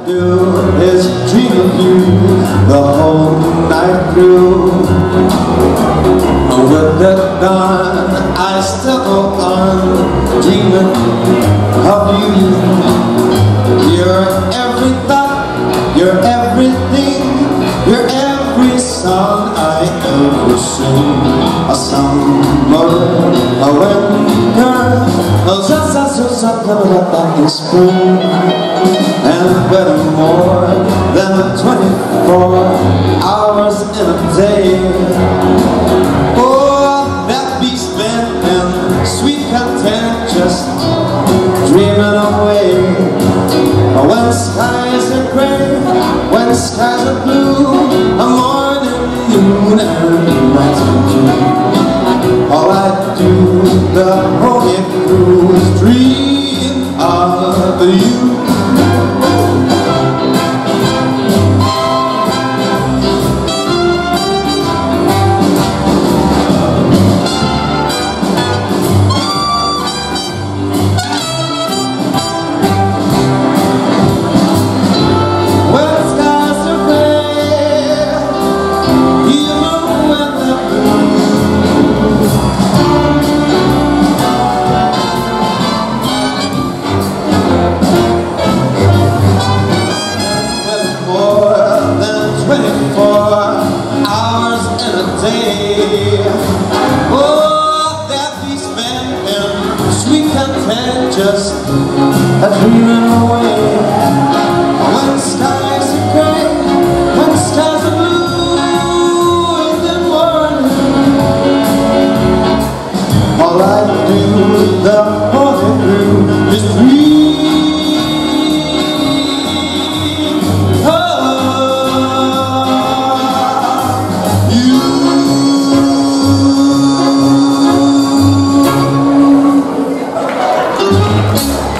do is dream of you the whole night through. With the dawn, I still go on dreaming of you. You're every thought, you're everything, you're every song I ever sing. A summer, a winter, back in spring, and better more than 24 hours in a day. Oh, that be spent in sweet content, just dreaming away. When skies are gray, when skies are blue, a morning, noon, and night are June. All I do the whole year through is dream of you. Oh, that we spent in sweet content, just dreaming away. When skies are gray, when skies are blue in the morning, all I do the whole through is dream. Thank you.